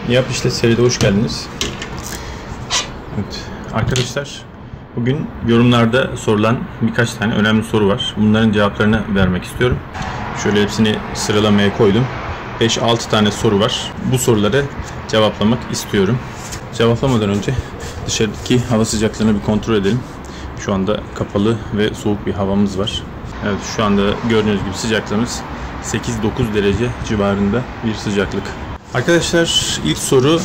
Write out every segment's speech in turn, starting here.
Yap İşlet seride hoş geldiniz. Evet, arkadaşlar bugün yorumlarda sorulan birkaç tane önemli soru var. Bunların cevaplarını vermek istiyorum. Şöyle hepsini sıralamaya koydum. 5-6 tane soru var. Bu soruları cevaplamak istiyorum. Cevaplamadan önce dışarıdaki hava sıcaklığını bir kontrol edelim. Şu anda kapalı ve soğuk bir havamız var. Evet, şu anda gördüğünüz gibi sıcaklığımız 8-9 derece civarında bir sıcaklık. Arkadaşlar ilk soru,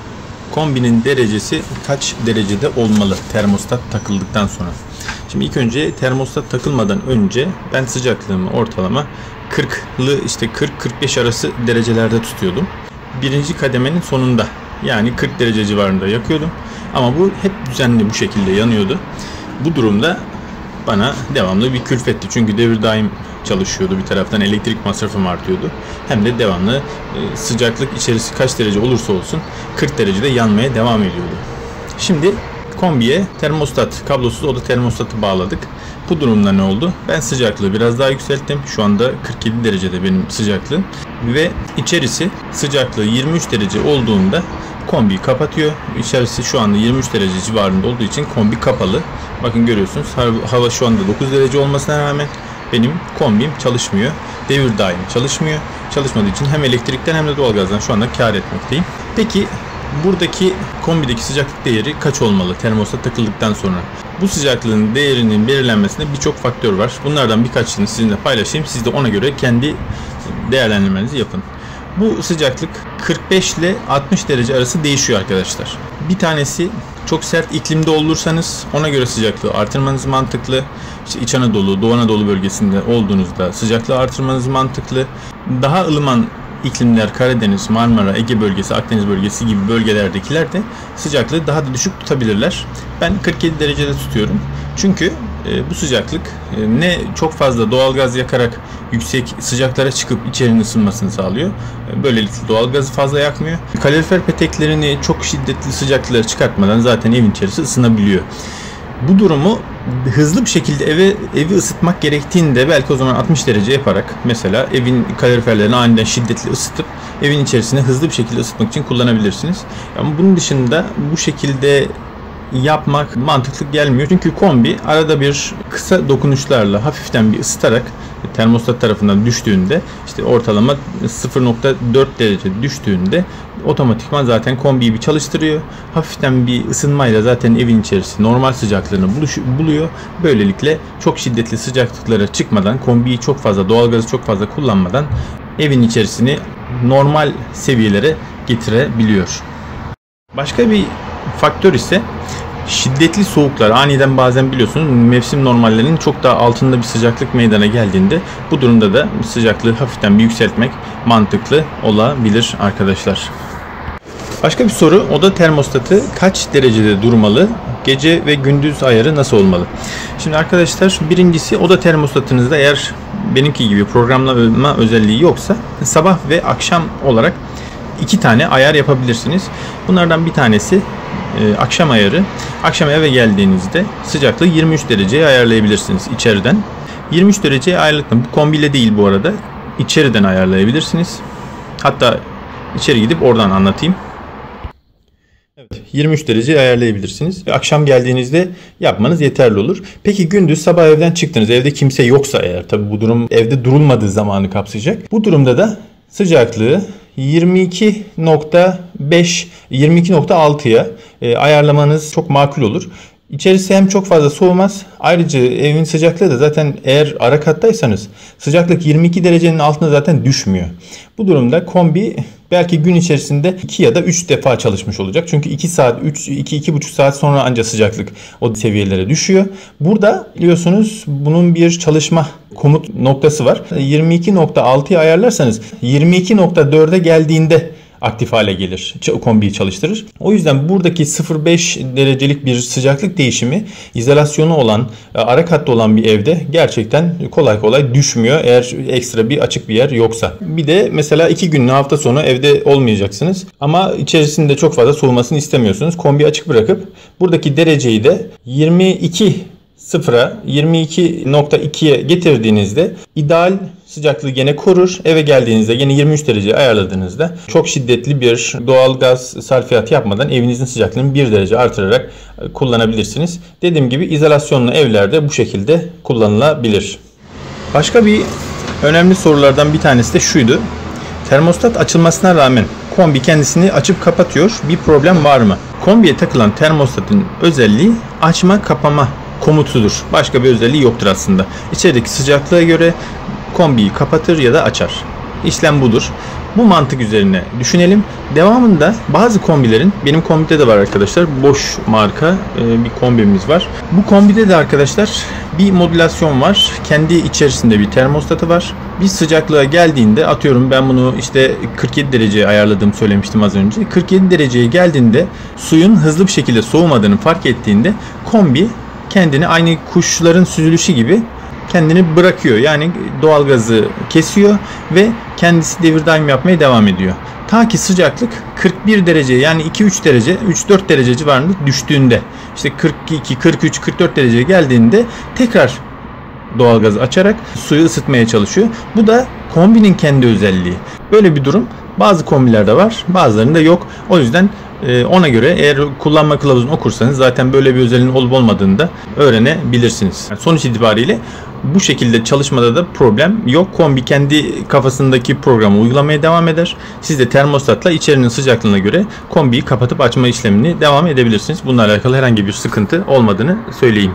kombinin derecesi kaç derecede olmalı termostat takıldıktan sonra? Şimdi ilk önce termostat takılmadan önce ben sıcaklığımı ortalama 40'lı işte 40-45 arası derecelerde tutuyordum. Birinci kademenin sonunda yani 40 derece civarında yakıyordum. Ama bu hep düzenli bu şekilde yanıyordu. Bu durumda bana devamlı bir külfetti. Çünkü devir daim çalışıyordu. Bir taraftan elektrik masrafım artıyordu. Hem de devamlı sıcaklık içerisi kaç derece olursa olsun 40 derecede yanmaya devam ediyordu. Şimdi kombiye termostat, kablosuz oda termostatı bağladık. Bu durumda ne oldu? Ben sıcaklığı biraz daha yükselttim. Şu anda 47 derecede benim sıcaklığım. Ve içerisi sıcaklığı 23 derece olduğunda kombiyi kapatıyor. İçerisi şu anda 23 derece civarında olduğu için kombi kapalı. Bakın görüyorsunuz hava şu anda 9 derece olmasına rağmen benim kombim çalışmıyor. Devir daim çalışmıyor. Çalışmadığı için hem elektrikten hem de doğalgazdan şu anda kar etmekteyim. Peki buradaki kombideki sıcaklık değeri kaç olmalı termostat takıldıktan sonra? Bu sıcaklığın değerinin belirlenmesinde birçok faktör var. Bunlardan birkaçını sizinle paylaşayım. Siz de ona göre kendi değerlendirmenizi yapın. Bu sıcaklık 45 ile 60 derece arası değişiyor arkadaşlar. Bir tanesi, çok sert iklimde olursanız ona göre sıcaklığı artırmanız mantıklı. İşte İç Anadolu, Doğu Anadolu bölgesinde olduğunuzda sıcaklığı artırmanız mantıklı. Daha ılıman iklimler Karadeniz, Marmara, Ege bölgesi, Akdeniz bölgesi gibi bölgelerdekiler de sıcaklığı daha da düşük tutabilirler. Ben 47 derecede tutuyorum. Çünkü bu sıcaklık ne çok fazla doğalgaz yakarak yüksek sıcaklara çıkıp içerinin ısınmasını sağlıyor. Böylelikle doğalgazı fazla yakmıyor. Kalorifer peteklerini çok şiddetli sıcaklıklara çıkartmadan zaten evin içerisi ısınabiliyor. Bu durumu hızlı bir şekilde evi ısıtmak gerektiğinde belki o zaman 60 derece yaparak mesela evin kaloriferlerini aniden şiddetli ısıtıp evin içerisine hızlı bir şekilde ısıtmak için kullanabilirsiniz. Ama bunun dışında bu şekilde yapmak mantıklı gelmiyor. Çünkü kombi arada bir kısa dokunuşlarla hafiften bir ısıtarak termostat tarafından düştüğünde işte ortalama 0.4 derece düştüğünde otomatikman zaten kombiyi bir çalıştırıyor. Hafiften bir ısınmayla zaten evin içerisi normal sıcaklığını buluyor. Böylelikle çok şiddetli sıcaklıklara çıkmadan, kombiyi çok fazla, doğalgazı çok fazla kullanmadan evin içerisini normal seviyelere getirebiliyor. Başka bir faktör ise şiddetli soğuklar. Aniden bazen biliyorsunuz mevsim normallerinin çok daha altında bir sıcaklık meydana geldiğinde bu durumda da sıcaklığı hafiften bir yükseltmek mantıklı olabilir arkadaşlar. Başka bir soru, oda termostatı kaç derecede durmalı? Gece ve gündüz ayarı nasıl olmalı? Şimdi arkadaşlar birincisi, oda termostatınızda eğer benimki gibi programlama özelliği yoksa sabah ve akşam olarak 2 tane ayar yapabilirsiniz. Bunlardan bir tanesi akşam ayarı. Akşam eve geldiğinizde sıcaklığı 23 dereceye ayarlayabilirsiniz içeriden. 23 dereceye ayarladım. Bu kombiyle değil bu arada. İçeriden ayarlayabilirsiniz. Hatta içeri gidip oradan anlatayım. Evet, 23 dereceye ayarlayabilirsiniz. Akşam geldiğinizde yapmanız yeterli olur. Peki gündüz sabah evden çıktınız. Evde kimse yoksa eğer, tabii bu durum evde durulmadığı zamanı kapsayacak. Bu durumda da sıcaklığı 22.5 22.6'ya ayarlamanız çok makul olur. İçerisi hem çok fazla soğumaz. Ayrıca evin sıcaklığı da zaten eğer ara kattaysanız sıcaklık 22 derecenin altına zaten düşmüyor. Bu durumda kombi belki gün içerisinde 2 ya da 3 defa çalışmış olacak. Çünkü 2 saat, 2-2,5 saat sonra ancak sıcaklık o seviyelere düşüyor. Burada biliyorsunuz bunun bir çalışma komut noktası var. 22.6'yı ayarlarsanız 22.4'e geldiğinde aktif hale gelir. Kombiyi çalıştırır. O yüzden buradaki 0.5 derecelik bir sıcaklık değişimi izolasyonu olan, ara katta olan bir evde gerçekten kolay kolay düşmüyor eğer ekstra bir açık bir yer yoksa. Bir de mesela 2 gün hafta sonu evde olmayacaksınız ama içerisinde çok fazla soğumasını istemiyorsunuz. Kombiyi açık bırakıp buradaki dereceyi de 22 0'a 22.2'ye getirdiğinizde ideal sıcaklığı gene korur. Eve geldiğinizde yine 23 dereceye ayarladığınızda çok şiddetli bir doğalgaz sarfiyatı yapmadan evinizin sıcaklığını 1 derece artırarak kullanabilirsiniz. Dediğim gibi izolasyonlu evlerde bu şekilde kullanılabilir. Başka bir önemli sorulardan bir tanesi de şuydu. Termostat açılmasına rağmen kombi kendisini açıp kapatıyor. Bir problem var mı? Kombiye takılan termostatın özelliği açma kapama komutudur. Başka bir özelliği yoktur aslında. İçerideki sıcaklığa göre kombiyi kapatır ya da açar. İşlem budur. Bu mantık üzerine düşünelim. Devamında bazı kombilerin, benim kombide de var arkadaşlar, Bosch marka bir kombimiz var. Bu kombide de arkadaşlar bir modülasyon var. Kendi içerisinde bir termostatı var. Bir sıcaklığa geldiğinde, atıyorum ben bunu işte 47 dereceye ayarladığımı söylemiştim az önce. 47 dereceye geldiğinde suyun hızlı bir şekilde soğumadığını fark ettiğinde kombi kendini aynı kuşların süzülüşü gibi kendini bırakıyor. Yani doğalgazı kesiyor ve kendisi devir daim yapmaya devam ediyor. Ta ki sıcaklık 41 derece, yani 2-3 derece, 3-4 derece civarında düştüğünde, işte 42, 43, 44 dereceye geldiğinde tekrar doğalgazı açarak suyu ısıtmaya çalışıyor. Bu da kombinin kendi özelliği. Böyle bir durum bazı kombilerde var, bazılarında yok. O yüzden ona göre eğer kullanma kılavuzunu okursanız zaten böyle bir özelliğin olup olmadığını da öğrenebilirsiniz. Sonuç itibariyle bu şekilde çalışmada da problem yok. Kombi kendi kafasındaki programı uygulamaya devam eder. Siz de termostatla içerinin sıcaklığına göre kombiyi kapatıp açma işlemini devam edebilirsiniz. Bununla alakalı herhangi bir sıkıntı olmadığını söyleyeyim.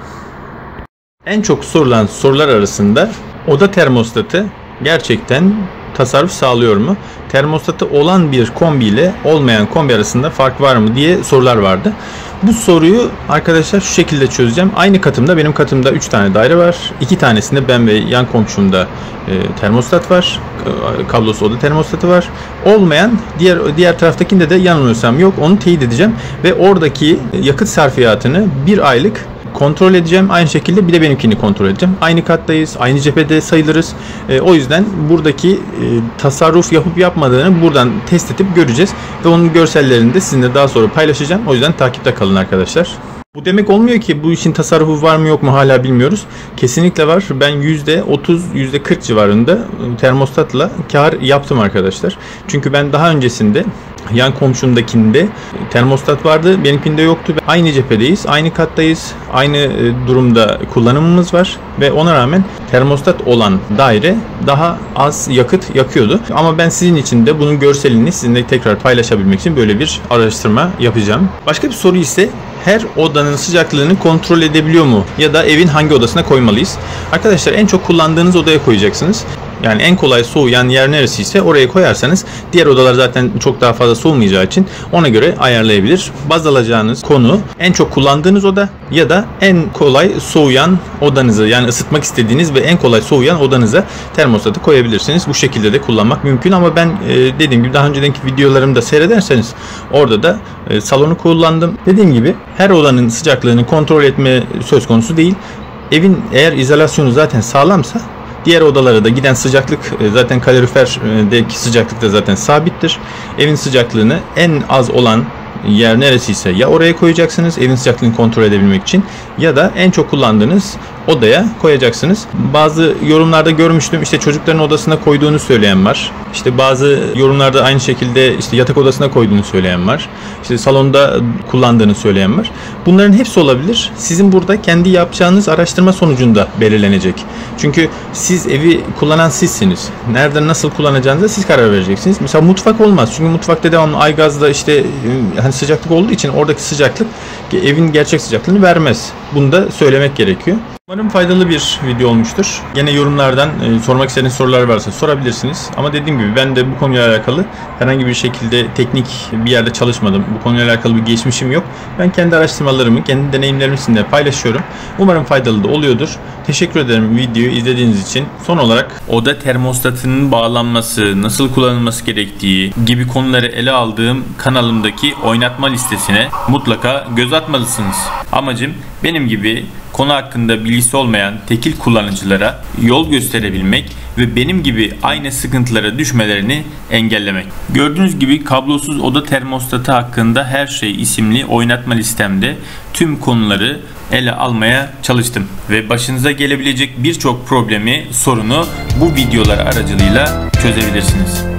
En çok sorulan sorular arasında oda termostatı gerçekten tasarruf sağlıyor mu? Termostatı olan bir kombi ile olmayan kombi arasında fark var mı diye sorular vardı. Bu soruyu arkadaşlar şu şekilde çözeceğim. Aynı katımda, benim katımda 3 tane daire var. 2 tanesinde ben ve yan komşumda termostat var. Kablosuz oda termostatı var. Olmayan diğer taraftakinde de yanılmıyorsam yok. Onu teyit edeceğim ve oradaki yakıt sarfiyatını bir aylık kontrol edeceğim. Aynı şekilde bir de benimkini kontrol edeceğim. Aynı kattayız, aynı cephede sayılırız. O yüzden buradaki tasarruf yapıp yapmadığını buradan test edip göreceğiz. Ve onun görsellerini de sizinle daha sonra paylaşacağım. O yüzden takipte kalın arkadaşlar. Bu demek olmuyor ki bu işin tasarrufu var mı yok mu hala bilmiyoruz. Kesinlikle var. Ben %30, %40 civarında termostatla kar yaptım arkadaşlar. Çünkü ben daha öncesinde yan komşumdakinde termostat vardı. Benimkinde yoktu. Aynı cephedeyiz, aynı kattayız, aynı durumda kullanımımız var ve ona rağmen termostat olan daire daha az yakıt yakıyordu. Ama ben sizin için de bunun görselini sizinle tekrar paylaşabilmek için böyle bir araştırma yapacağım. Başka bir soru ise her odanın sıcaklığını kontrol edebiliyor mu? Ya da evin hangi odasına koymalıyız? Arkadaşlar en çok kullandığınız odaya koyacaksınız. Yani en kolay soğuyan yer neresiyse oraya koyarsanız diğer odalar zaten çok daha fazla soğumayacağı için ona göre ayarlayabilir. Baz alacağınız konu en çok kullandığınız oda ya da en kolay soğuyan odanızı, yani ısıtmak istediğiniz ve en kolay soğuyan odanıza termostatı koyabilirsiniz. Bu şekilde de kullanmak mümkün ama ben dediğim gibi daha önceki videolarımı da seyrederseniz orada da salonu kullandım. Dediğim gibi her odanın sıcaklığını kontrol etme söz konusu değil. Evin eğer izolasyonu zaten sağlamsa diğer odalara da giden sıcaklık zaten kaloriferdeki sıcaklık da zaten sabittir. Evin sıcaklığını en az olan yer neresiyse ya oraya koyacaksınız evin sıcaklığını kontrol edebilmek için ya da en çok kullandığınız odaya koyacaksınız. Bazı yorumlarda görmüştüm, işte çocukların odasına koyduğunu söyleyen var. İşte bazı yorumlarda aynı şekilde işte yatak odasına koyduğunu söyleyen var. İşte salonda kullandığını söyleyen var. Bunların hepsi olabilir. Sizin burada kendi yapacağınız araştırma sonucunda belirlenecek. Çünkü siz evi kullanan sizsiniz. Nereden nasıl kullanacağınıza siz karar vereceksiniz. Mesela mutfak olmaz. Çünkü mutfakta devamlı aygazda işte hani sıcaklık olduğu için oradaki sıcaklık evin gerçek sıcaklığını vermez. Bunu da söylemek gerekiyor. Umarım faydalı bir video olmuştur. Yine yorumlardan sormak istediğiniz sorular varsa sorabilirsiniz. Ama dediğim gibi ben de bu konuyla alakalı herhangi bir şekilde teknik bir yerde çalışmadım. Bu konuyla alakalı bir geçmişim yok. Ben kendi araştırmalarımı, kendi deneyimlerimi sizinle paylaşıyorum. Umarım faydalı da oluyordur. Teşekkür ederim videoyu izlediğiniz için. Son olarak oda termostatının bağlanması, nasıl kullanılması gerektiği gibi konuları ele aldığım kanalımdaki oynatma listesine mutlaka göz atmalısınız. Amacım benim gibi konu hakkında bilgisi olmayan tekil kullanıcılara yol gösterebilmek ve benim gibi aynı sıkıntılara düşmelerini engellemek. Gördüğünüz gibi kablosuz oda termostatı hakkında her şey isimli oynatma listemde tüm konuları ele almaya çalıştım. Ve başınıza gelebilecek birçok problemi, sorunu bu videolar aracılığıyla çözebilirsiniz.